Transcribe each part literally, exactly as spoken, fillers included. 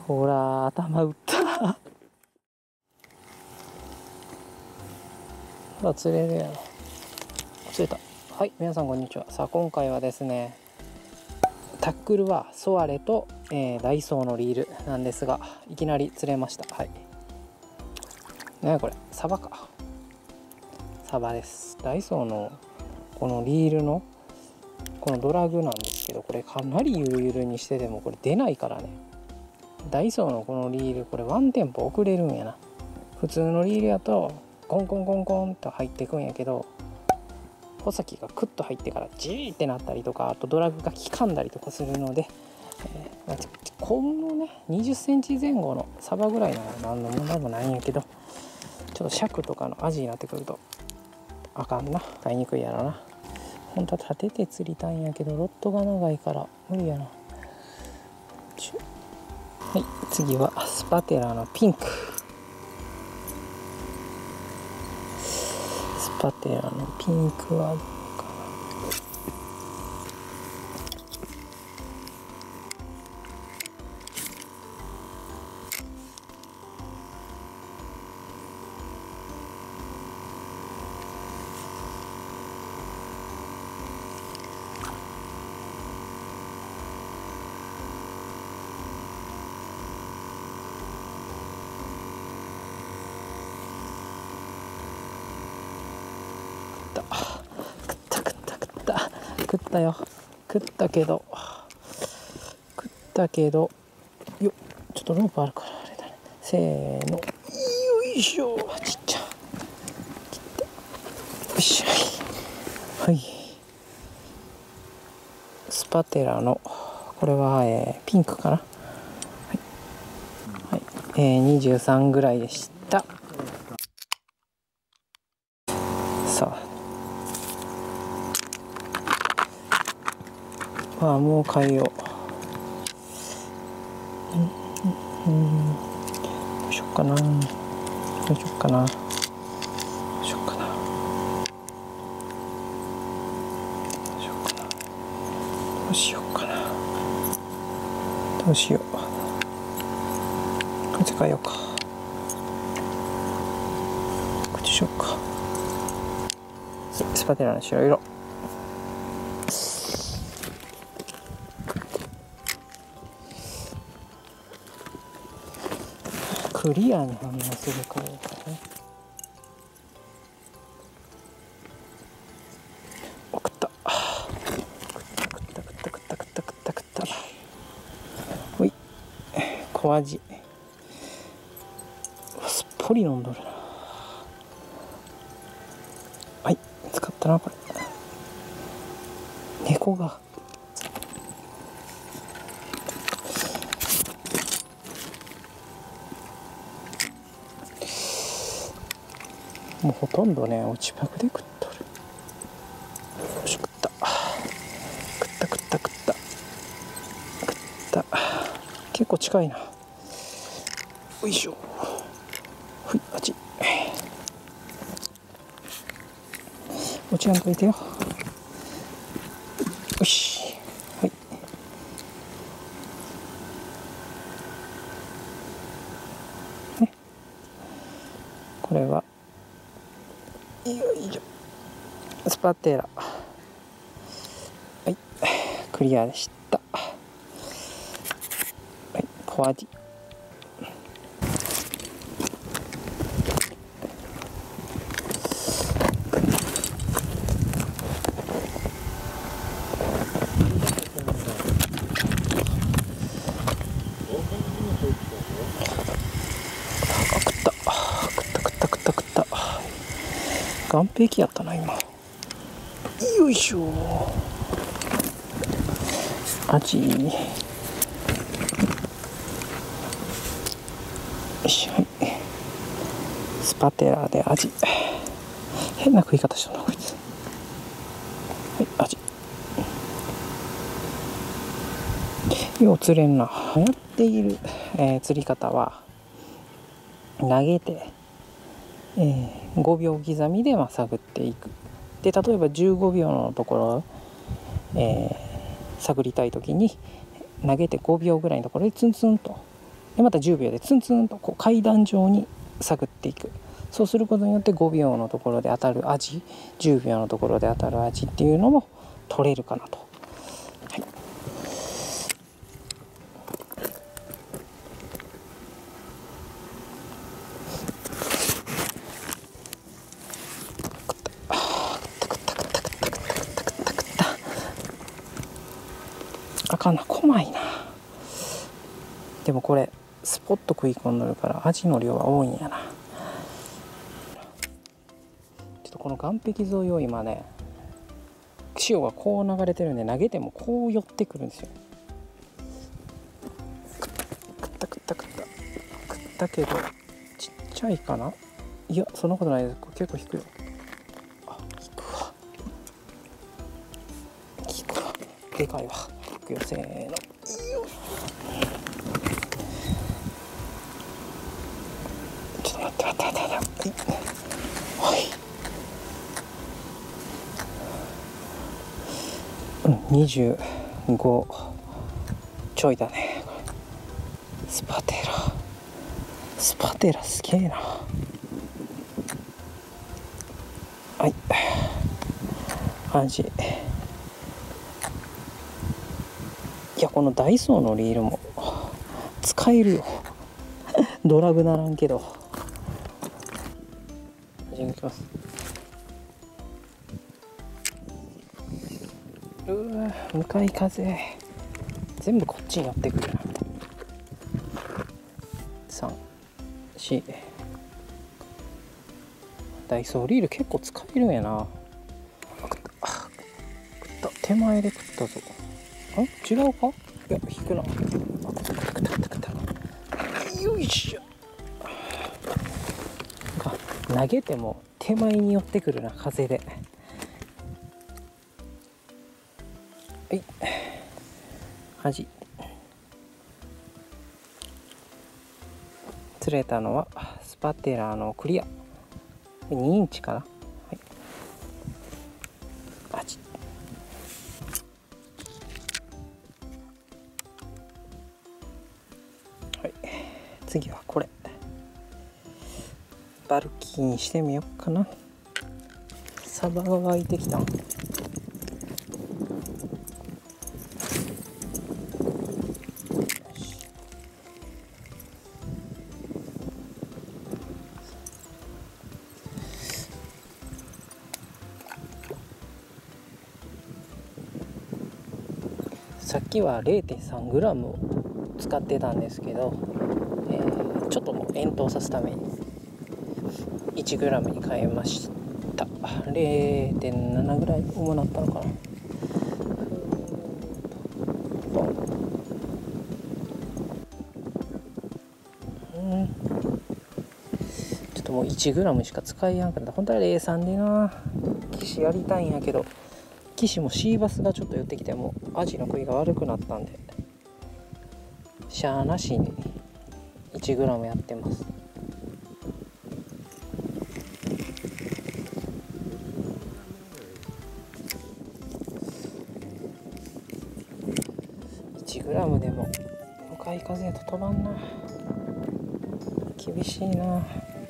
ほら頭打ったほら釣れるやろ。釣れた。はい、皆さんこんにちは。さあ今回はですね、タックルはソワレと、えー、ダイソーのリールなんですが、いきなり釣れました。はい、ねこれサバか。サバです。ダイソーのこのリールのこのドラグなんですけど、これかなりゆるゆるにしててもこれ出ないからね。ダイソーのこのリール、これワンテンポ遅れるんやな。普通のリールやとコンコンコンコンと入ってくんやけど、穂先がクッと入ってからジーってなったりとか、あとドラグが効かんだりとかするので、えー、このねにじゅっセンチ前後のサバぐらいなら何の問題もないんやけど、ちょっと尺とかのアジになってくるとあかんな。買いにくいやろな。本当は立てて釣りたいんやけどロッドが長いから無理やな。はい、次はスパテラのピンク。スパテラのピンクはどうかな。食った食った食った食ったよ。食ったけど食ったけどよっ、ちょっとロープあるからあれだね。せーの、よいしょ。ちっちゃ切った。よいしょ。はい、スパテラのこれは、えー、ピンクかな。はい、はい、えー、にじゅうさんぐらいでした。さあ、ああもう変えよう。うん、うん、どうしよっかな。どうしよっかな。どうしよっかな。どうしよっかな。どうしようかな。どうしよう。こっち変えようか。こっちしようか。スパテラの白色。クリアに反応するからですね。送った。食った食った食った食った食った食った。ほい。小アジ。すっぽり飲んどるな。はい、使ったなこれ。猫が。もうほとんどね落ちパクで食っとる。よし食った食った食った食った食った。結構近いな。よいしょ。ほい、あち落ちやんといてよ。よし、はい、ね、これはよいしょ、スパテラ。はい、クリアでした。はい、小アジ。岸壁やったな今。よいしょ。アジ。よし、はい。スパテラでアジ。変な食い方したなこいつ。はい、アジ。よう釣れんな。流行っている、えー、釣り方は投げて、えー、ごびょう刻みでまあ探っていく。で例えばじゅうごびょうのところ、えー、探りたい時に投げてごびょうぐらいのところでツンツンとでまたじゅうびょうでツンツンとこう階段状に探っていく。そうすることによってごびょうのところで当たる味、じゅうびょうのところで当たる味っていうのも取れるかなと。はい、あかんな、こまいな。でもこれスポッと食い込んでるから味の量は多いんやな。ちょっとこの岸壁沿いを今ね、潮がこう流れてるんで投げてもこう寄ってくるんですよ。食った食った食った食ったけどちっちゃいかな。いやそんなことないです。結構引くよ。あ、引くわ引くわ、でかいわ。引くよ、せーの。ちょっと待って待って待って待って、はい、うん、にじゅうごちょいだね。スパテラスパテラすげえな。はい、味、いやこのダイソーのリールも使えるよドラグならんけど。味がきます。うわ、向かい風全部こっちに寄ってくるな。さん、よん、ダイソーリール結構使えるんやな。食った、食った、手前で食ったぞ。あ、違うか。いや引くな。あ、食った食った食った食った。よいしょ。投げても手前に寄ってくるな、風で。はい、端釣れたのはスパテラのクリアにインチかな。はい、味、はい、次はこれバルキーにしてみようかな。サバが湧いてきた。さっきは れいてんさんグラム を使ってたんですけど、えー、ちょっともう遠投さすために いちグラム に変えました。 れいてんなな ぐらい重なったのかな。うん、ちょっともう いちグラム しか使いやんかった。本当は れいてんさん でな岸やりたいんやけど、岸もシーバスがちょっと寄ってきてもアジの食いが悪くなったんで、しゃーなしに いちグラム やってます。いちグラム でも向かい風やと飛ばんな。厳しいな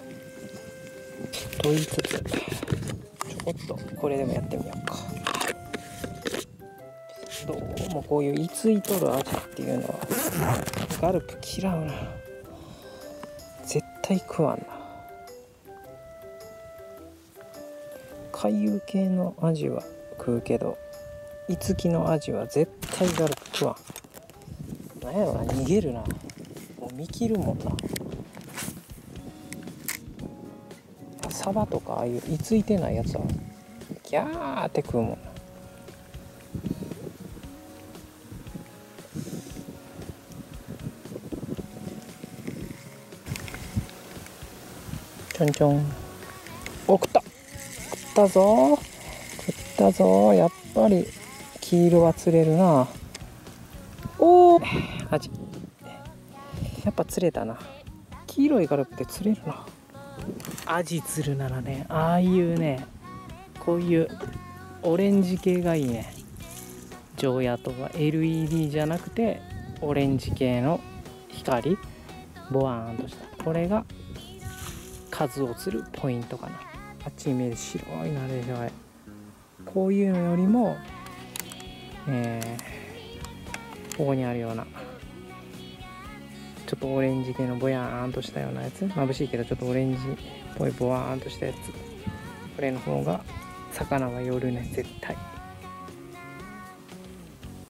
と言いつつ、ちょこっとこれでもやってみようか。どうもこういういついとる味っていうのはガルプ嫌うな。絶対食わんな。回遊系の味は食うけど、いつきの味は絶対ガルプ食わん。なんやろな、逃げるな。もう見切るもんな。サバとかああいういついてないやつはギャーって食うもんな。ちょんちょん。お、食った食ったぞ食ったぞ。やっぱり黄色は釣れるな。おお、アジやっぱ釣れたな。黄色いガルプって釣れるな。アジ釣るならね、ああいうね、こういうオレンジ系がいいね。常夜灯は エルイーディー じゃなくてオレンジ系の光ボワーンとした、これが数を釣るポイントかな。あっちに見える白いのあるでしょ、あれ。こういうのよりも、えー、ここにあるようなちょっとオレンジ系のボヤーンとしたようなやつ、眩しいけどちょっとオレンジっぽいボワーンとしたやつ、これの方が魚は寄るね、絶対。